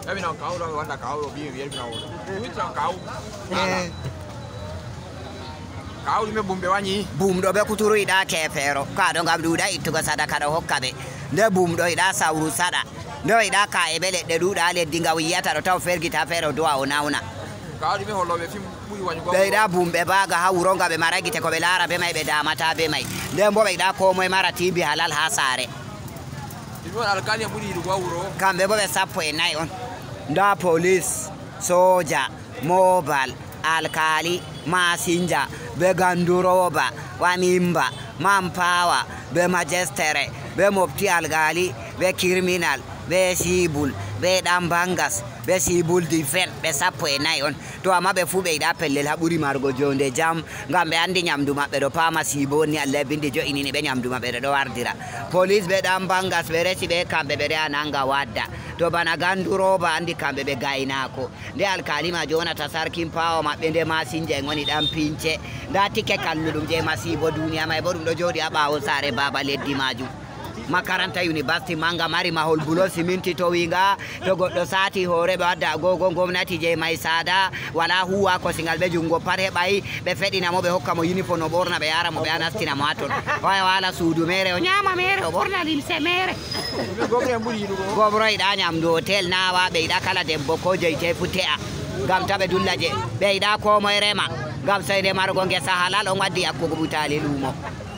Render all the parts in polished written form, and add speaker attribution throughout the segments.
Speaker 1: พี่น้องเก่าเราวันตะเก่าเราพี่เวียนพี่น้องวิธีเก่าเก่าที่ไม่บุมไปว่านี้
Speaker 2: บุมโดยแบบคุตุรุยได้แค่เฟโรก็ต้องกับดูได้อีกทุกสัตว์ขาดหกกับเดบุมโดยได้ซาอุรุสัตว์โดยได้กายเบลเดดูได้เลยดิ้งเอาวิญญาณเราเท่าเฟรกิตาเฟโรดัวเอาหน้าน่ะ
Speaker 1: เก่าที่ไม่หัวเราแบบที่มุ้ยวันอยู่ก็
Speaker 2: เบได้บุมเบบากะฮาอุรงกับเบมาได้กิจกรรมเบลาระเบไม่เบดามาตาเบไม่เดมบ่เบได้โคมวยมาราทีบิฮาลาลฮาซาเร
Speaker 1: ที่ว่าอัลกาเลียบุรีดูว่าอุโร
Speaker 2: คัมเบบ่เบซับเฟนไนออนดา police โซจาโมบัลalkali masinja be ganduroba wamimba mampawa be majestere be mopti algali be criminal be sibul be dambangas be sibul difen be sappo e nay on to ama be fu be da pellel haburi margo jonde jam ngam be andi nyamdu mabbe do pama sibo ni Allah binde jo inini be nyamdu mabbe do wardira police be dambangas be resi be kambe be ananga wadda to bana ganduroba andi kambe be gaynako nde alkalima jona tasarkin pawo mabbe nde masinje ngoni dan pince da tike kalludum je masibo duniya may bodum do jodi abawo sare baba leddi maju makaranta university manga mari mahol bulo siminti to winga to goddo sati hore be wadda gogo gomnati je may sada wala huwa ko singal be jungo pare bay be fedina mo be hokka mo uniform no borna be yara mo be anastina mo aton wala suudu mere o nyama mere o borna limse mere gobro ida nyamdu hotel nawa be ida kala debbo ko jeyte futea gam tabe dullaje be ida ko moy rema gam sayde margo ngesa halal on waddi akko butali lumo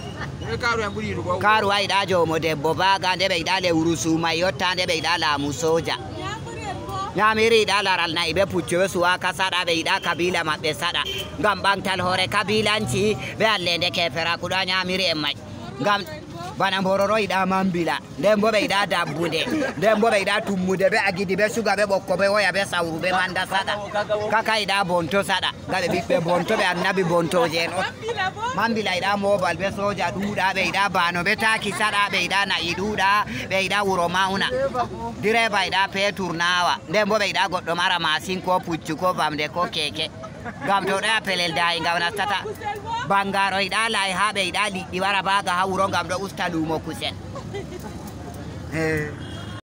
Speaker 2: karu ay da jomo debbo baga nde be ida le urusu mayotta nde be ida la musoja nyamiri da laral na ibe pucce suwa kasada be ida kabila mabbe sada gam bangtal hore kabilanci be alle nde kefera kuda nyamiri e mai gam bana bororo ida mambila ndembo be ida dabbude ndembo be ida tumude be agidi be suga be bokko be woya be sawru be manda sada kaka ida bonto sada gabe bibbe bonto be annabi bonto jeno mambila ida mobile be soja duda be ida bano be taki sada be ida na iduda be ida wuro mauna direba ida pe turnawa ndembo be ida goddo mara masin ko puccu ko bamde ko keke gam to da pelel dai ngawna tata bangaro ida lay habe ida li wara baga ha wuro gam do usta lumo kusen